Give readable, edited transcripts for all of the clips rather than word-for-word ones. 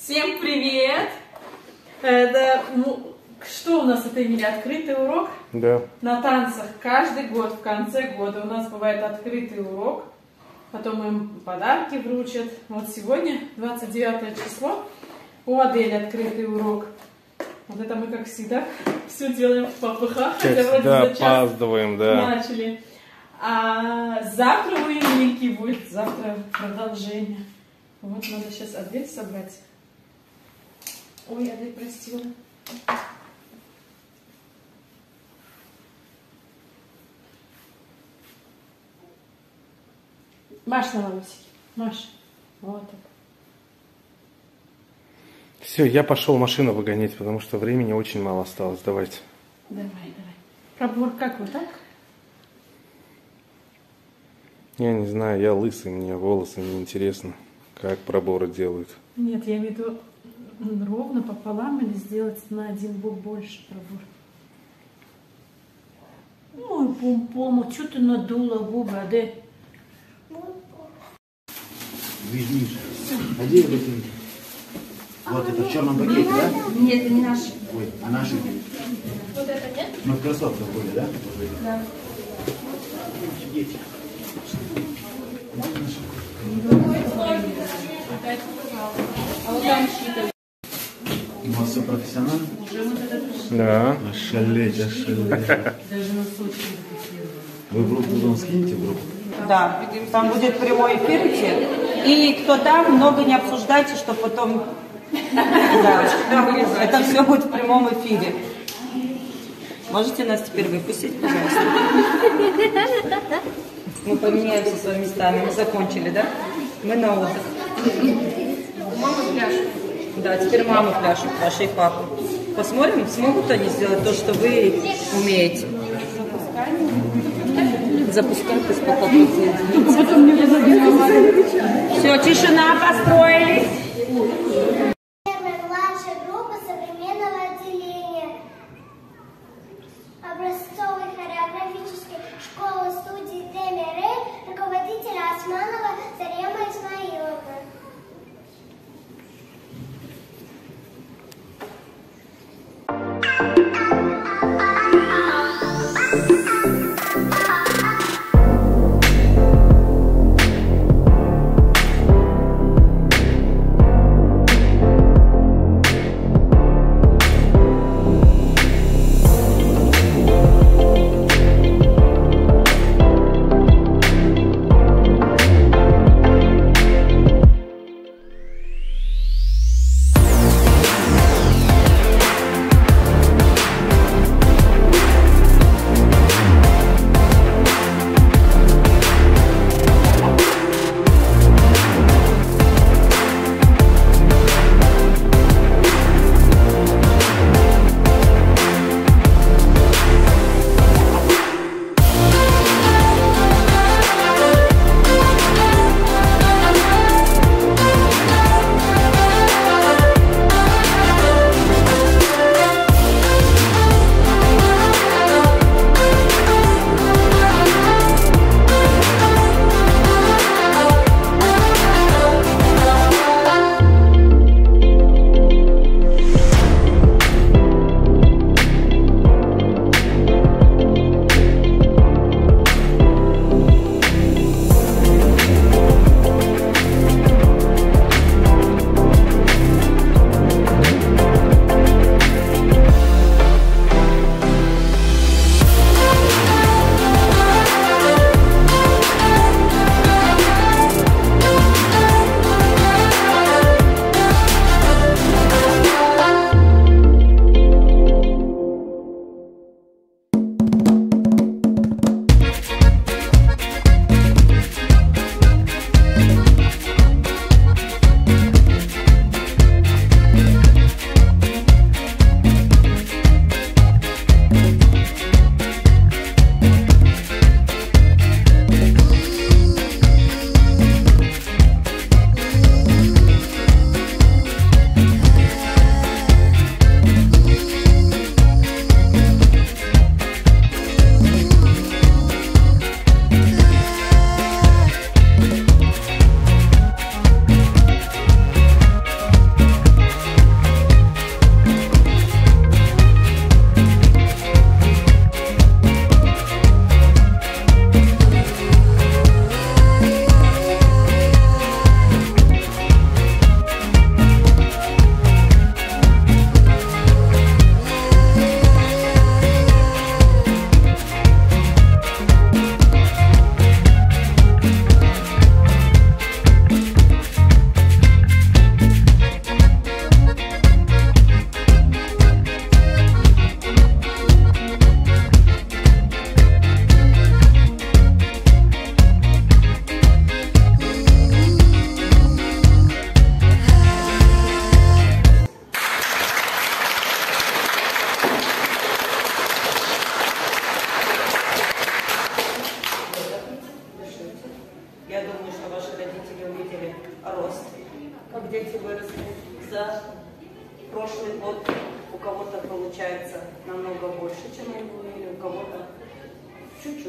Всем привет! Это, что у нас это, Эмилия? Открытый урок? Да. На танцах каждый год, в конце года у нас бывает открытый урок. Потом им подарки вручат. Вот сегодня, 29 число, у Адели открытый урок. Вот это мы, как всегда, все делаем в попыхах, хотя вроде да, за час опаздываем, да. начали. А завтра у Эмильки будет, завтра продолжение. Вот надо сейчас Адель собрать. Ой, Адель простила. Маш на волосики. Маш. Вот так. Все, я пошел машину выгонять, потому что времени очень мало осталось. Давайте. Давай. Пробор как, вот так? Я не знаю, я лысый, мне волосы не интересно, как проборы делают. Нет, я имею в виду ровно пополам или сделать на один бок больше пробор. Ой, пом-пом, что ты надула губы, Адель? Видишь, один выкинь. Вот это в черном пакете, да? Нет, это не наш. Ой, а наши? Вот это нет? Мы в кроссовках были, да? Да. Офигеть. А вот там щита. У вас все профессионально? Да. Ошалеть. Даже носочки. Вы в группу потом скинете в группу? Да, там будет прямой эфир идти. И кто там, много не обсуждайте, что потом... Да, это все будет в прямом эфире. Можете нас теперь выпустить, пожалуйста? Мы поменяемся с вами местами. Мы закончили, да? Мы на отдых. Мама пляшет. Да, теперь мамы пляшут, ваши и папы. Посмотрим, смогут они сделать то, что вы умеете. Запускай, ты сколько Все, тишина, построились. Младшая группа современного отделения образцовой хореографической школы-студии Темиры, руководителя Османова Зарема Исмаиловна.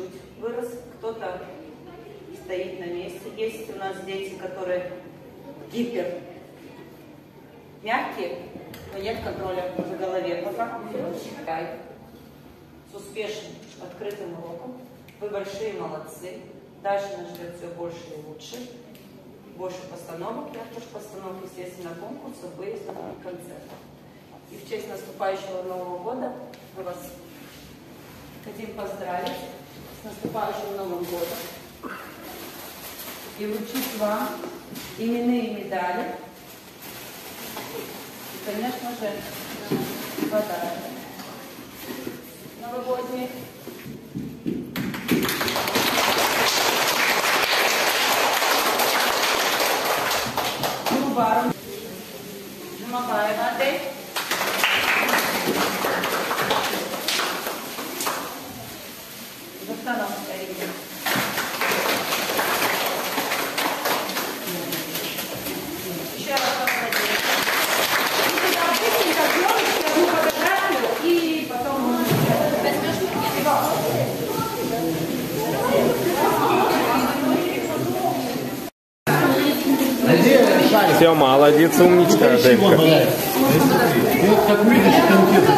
чуть-чуть вырос, кто-то стоит на месте. Есть у нас дети, которые гипер мягкие, но нет контроля за голове. Пока с успешным открытым уроком. Вы большие молодцы. Дальше нас ждет все больше и лучше. Больше постановок, ярких постановок, естественно, конкурсов, выездов и концертов. И в честь наступающего Нового года мы вас хотим поздравить с наступающим Новым годом и вручить вам именные медали и, конечно же, подарок новогодний. Жумабаева Адель. За втором стоите. Еще раз посмотрите. Быстренько сделайте одну фотографию и потом возьмешь Все, молодец, умничка, Аделька. Как видишь, конфеты.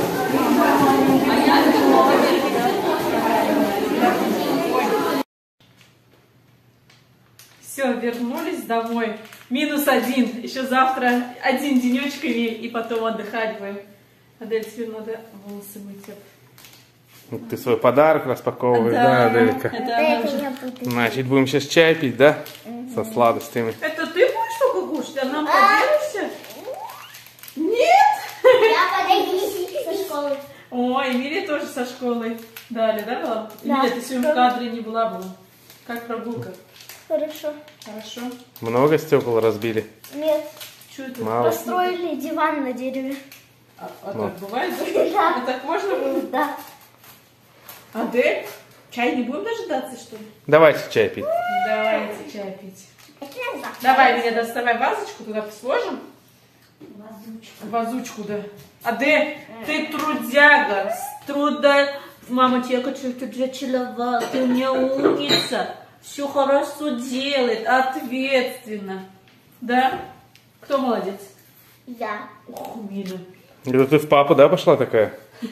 Все, вернулись домой. -1. Еще завтра один денечек и потом отдыхать будем. Адель, тебе надо волосы мыть. Ты свой подарок распаковываешь, да, Аделька? Значит, будем сейчас чай пить, да? Со сладостями. Это ты будешь только кушать, а нам поделишься? Нет? Я подойду со школы. Ой, Эмилия тоже со школы дали, да, была? Да. Эмилия, ты сегодня в кадре не была. Как прогулка? Хорошо. Хорошо. Много стекол разбили? Нет, Что это? Мало. построили диван на дереве. А Ну. так бывает? Да. А так можно было? Да. Адель, чай не будем дожидаться, что ли? Давайте чай пить. Давайте чай пить. Давай, Эмилия, доставай вазочку, туда сложим. Вазучку, да. Адель, ты трудяга, с труда. Мама тебе хочу, ты для ты у меня умница. Все хорошо делает, ответственно. Да? Кто молодец? Я. Ух, Миля. Это ты в папу, да, пошла такая?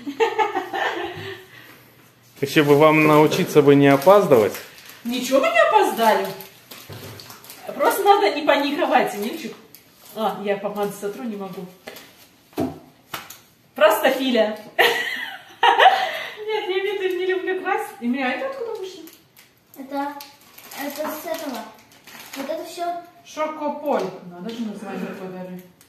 Еще бы вам научиться бы не опаздывать. Ничего, мы не опоздали. Просто надо не паниковать, Эмильчик. А, я помаду сотру, не могу. Просто Филя. Нет, я тоже не люблю красить. Эмиля, а это откуда вышло? Это с этого. Вот это все. Шокополь. Надо же название такое даже.